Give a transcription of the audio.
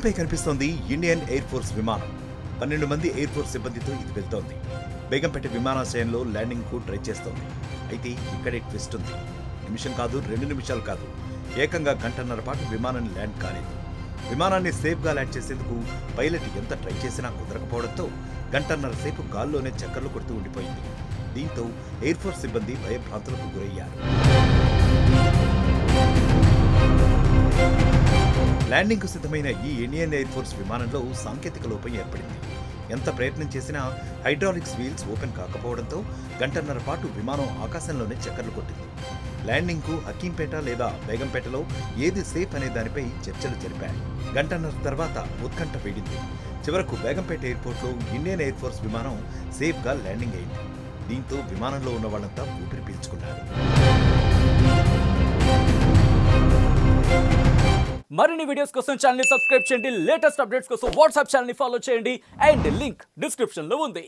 Screen పై కనిపిస్తోంది Indian air force విమానం. 12 మంది ఎయిర్ ఫోర్స్ సిబ్బందితో ఇది వెళ్తోంది. బేగంపేట విమానాశ్రయంలో ల్యాండింగ్ కు ట్రై చేస్తోంది. అయితే ఇక్కడే ట్విస్ట్ ఉంది. నిమిషం కాదు, 2 నిమిషాలు కాదు, ఏకంగా గంటన్నర పాటు విమానం ల్యాండ్ కాలేదు. విమానాన్ని సేఫ్ గా ల్యాండ్ చేసేందుకు పైలట్ ఎంత ట్రై చేసినా కుదరకపోవడంతో గంటన్నర సేపు గాల్లోనే చక్కర్లు కొడుతూ ఉండిపోయింది. దీంతో ఎయిర్ ఫోర్స్ సిబ్బంది భయభ్రాంతులకు గురయ్యారు. ల్యాండింగ్ కు సిద్ధమైన ఈ ఇండియన్ ఎయిర్ ఫోర్స్ విమానంలో సాంకేతిక లోపం ఏర్పడింది. ఎంత ప్రయత్నం చేసినా హైడ్రాలిక్స్ వీల్స్ ఓపెన్ కాకపోవడంతో గంటన్నర పాటు విమానం ఆకాశంలోనే చక్కర్లు కొట్టింది. ల్యాండింగ్ కు హకీంపేట లేదా బేగంపేటలో ఏది సేఫ్ అనే దానిపై చర్చలు జరిపాయి. గంటన్నర తర్వాత ఉత్కంఠ వీడింది. చివరకు బేగంపేట ఎయిర్పోర్ట్ లో ఇండియన్ ఎయిర్ ఫోర్స్ విమానం సేఫ్ గా ల్యాండింగ్ అయింది. దీంతో విమానంలో ఉన్న వాళ్ళంతా ఊపిరి పీల్చుకున్నారు. మరిన్ని వీడియోస్ కోసం ఛానల్ ని సబ్స్క్రైబ్ చేయండి. లేటెస్ట్ అప్డేట్స్ కోసం వాట్సాప్ ఛానల్ ని ఫాలో చేయండి. అండ్ లింక్ డిస్క్రిప్షన్ లో ఉంది.